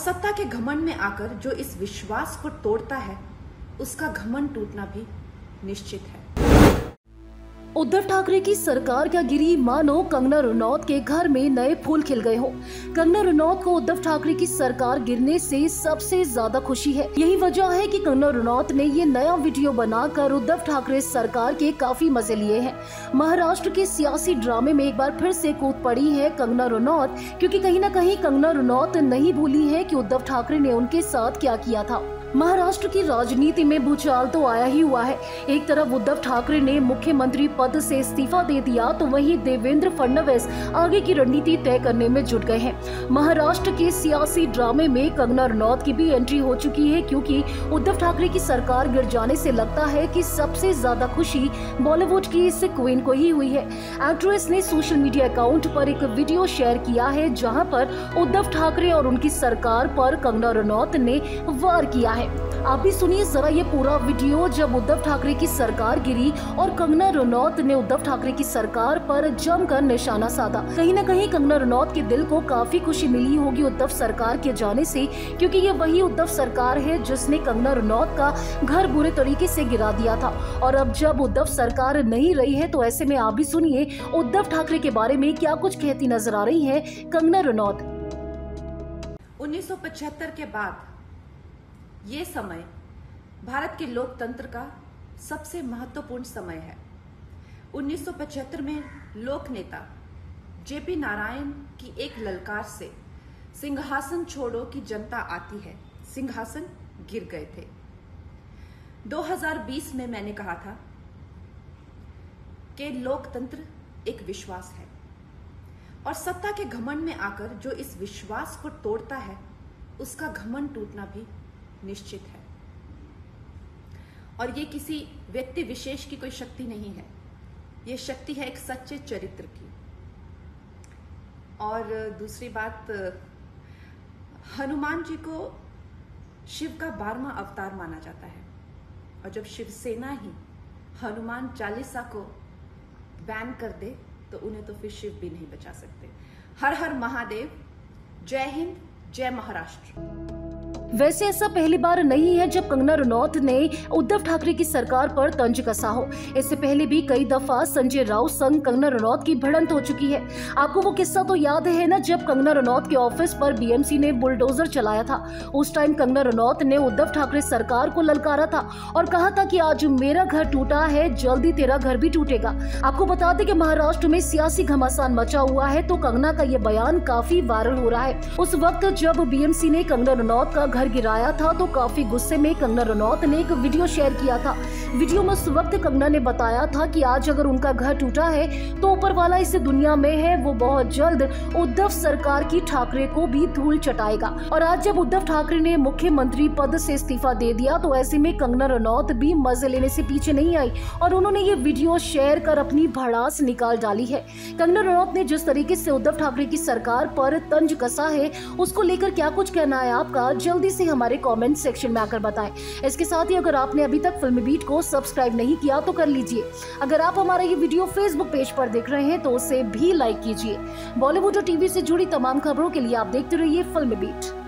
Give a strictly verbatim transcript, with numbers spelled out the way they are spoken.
सत्ता के घमंड में आकर जो इस विश्वास को तोड़ता है, उसका घमंड टूटना भी निश्चित है। उद्धव ठाकरे की सरकार क्या गिरी, मानो कंगना रनौत के घर में नए फूल खिल गए हो। कंगना रनौत को उद्धव ठाकरे की सरकार गिरने से सबसे ज्यादा खुशी है। यही वजह है कि कंगना रनौत ने ये नया वीडियो बनाकर उद्धव ठाकरे सरकार के काफी मजे लिए हैं। महाराष्ट्र के सियासी ड्रामे में एक बार फिर से कूद पड़ी है कंगना रनौत, क्योंकि कहीं ना कहीं कंगना रनौत नहीं भूली है कि उद्धव ठाकरे ने उनके साथ क्या किया था। महाराष्ट्र की राजनीति में भूचाल तो आया ही हुआ है। एक तरफ उद्धव ठाकरे ने मुख्यमंत्री पद से इस्तीफा दे दिया, तो वहीं देवेंद्र फडणवीस आगे की रणनीति तय करने में जुट गए हैं। महाराष्ट्र के सियासी ड्रामे में कंगना रनौत की भी एंट्री हो चुकी है, क्योंकि उद्धव ठाकरे की सरकार गिर जाने से लगता है कि सबसे ज्यादा खुशी बॉलीवुड की इस क्वीन को ही हुई है। एक्ट्रेस ने सोशल मीडिया अकाउंट पर एक वीडियो शेयर किया है, जहां पर उद्धव ठाकरे और उनकी सरकार पर कंगना रनौत ने वार किया है। आप भी सुनिए जरा ये पूरा वीडियो, जब उद्धव ठाकरे की सरकार गिरी और कंगना रनौत ने उद्धव ठाकरे की सरकार पर जमकर निशाना साधा। कहीं ना कहीं कंगना रनौत के दिल को काफी खुशी मिली होगी उद्धव सरकार के जाने से, क्योंकि ये वही उद्धव सरकार है जिसने कंगना रनौत का घर बुरे तरीके से गिरा दिया था। और अब जब उद्धव सरकार नहीं रही है, तो ऐसे में आप भी सुनिए उद्धव ठाकरे के बारे में क्या कुछ कहती नजर आ रही है कंगना रनौत। उन्नीस सौ पचहत्तर के बाद ये समय भारत के लोकतंत्र का सबसे महत्वपूर्ण समय है। उन्नीस सौ पचहत्तर में लोक नेता जेपी नारायण की एक ललकार से सिंहासन छोड़ो की जनता आती है, सिंहासन गिर गए थे। दो हज़ार बीस में मैंने कहा था कि लोकतंत्र एक विश्वास है, और सत्ता के घमंड में आकर जो इस विश्वास को तोड़ता है, उसका घमंड टूटना भी निश्चित है। और ये किसी व्यक्ति विशेष की कोई शक्ति नहीं है, ये शक्ति है एक सच्चे चरित्र की। और दूसरी बात, हनुमान जी को शिव का बारहवां अवतार माना जाता है, और जब शिवसेना ही हनुमान चालीसा को बैन कर दे, तो उन्हें तो फिर शिव भी नहीं बचा सकते। हर हर महादेव, जय हिंद, जय महाराष्ट्र। वैसे ऐसा पहली बार नहीं है जब कंगना रनौत ने उद्धव ठाकरे की सरकार पर तंज कसा हो। इससे पहले भी कई दफा संजय राउत संग कंगना रनौत की भिड़ंत हो चुकी है। आपको वो किस्सा तो याद है ना, जब कंगना रनौत के ऑफिस पर बीएमसी ने बुलडोजर चलाया था। उस टाइम कंगना रनौत ने उद्धव ठाकरे सरकार को ललकारा था और कहा था कि आज मेरा घर टूटा है, जल्दी तेरा घर भी टूटेगा। आपको बता दें कि महाराष्ट्र में सियासी घमासान मचा हुआ है, तो कंगना का ये बयान काफी वायरल हो रहा है। उस वक्त जब बीएमसी ने कंगना रनौत का घर गिराया था, तो काफी गुस्से में कंगना रनौत ने एक वीडियो शेयर किया था। वीडियो में उस वक्त कंगना ने बताया था कि आज अगर उनका घर टूटा है, तो ऊपर वाला इस दुनिया में है, वो बहुत जल्द उद्धव सरकार की ठाकरे को भी धूल चटाएगा। और आज जब उद्धव ठाकरे ने मुख्यमंत्री पद से इस्तीफा दे दिया, तो ऐसे में कंगना रनौत भी मजे लेने से पीछे नहीं आई और उन्होंने ये वीडियो शेयर कर अपनी भड़ास निकाल डाली है। कंगना रनौत ने जिस तरीके से उद्धव ठाकरे की सरकार पर तंज कसा है, उसको लेकर क्या कुछ कहना है आपका, जल्दी से हमारे कमेंट सेक्शन में आकर बताएं। इसके साथ ही अगर आपने अभी तक फिल्मी बीट को सब्सक्राइब नहीं किया तो कर लीजिए। अगर आप हमारा ये वीडियो फेसबुक पेज पर देख रहे हैं तो उसे भी लाइक कीजिए। बॉलीवुड और टीवी से जुड़ी तमाम खबरों के लिए आप देखते रहिए फिल्मी बीट।